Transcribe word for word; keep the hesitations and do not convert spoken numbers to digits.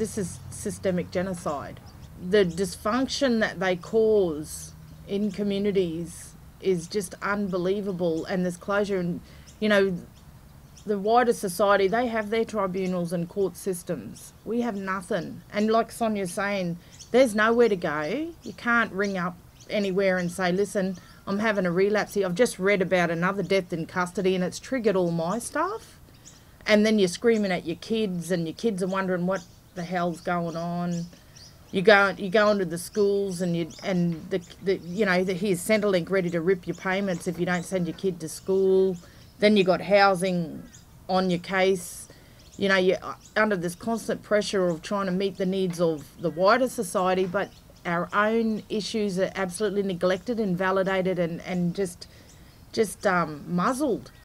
this is systemic genocide. The dysfunction that they cause in communities is just unbelievable, and there's closure. And, you know, the wider society, they have their tribunals and court systems. We have nothing. And like Sonia's saying, there's nowhere to go. You can't ring up anywhere and say, listen, I'm having a relapse here. I've just read about another death in custody and it's triggered all my stuff. And then you're screaming at your kids, and your kids are wondering what the hell's going on. You go, you go into the schools, and you and the, the you know the, here's Centrelink ready to rip your payments if you don't send your kid to school. Then you got housing on your case. You know, you're under this constant pressure of trying to meet the needs of the wider society, but our own issues are absolutely neglected, invalidated, and and just just um, muzzled.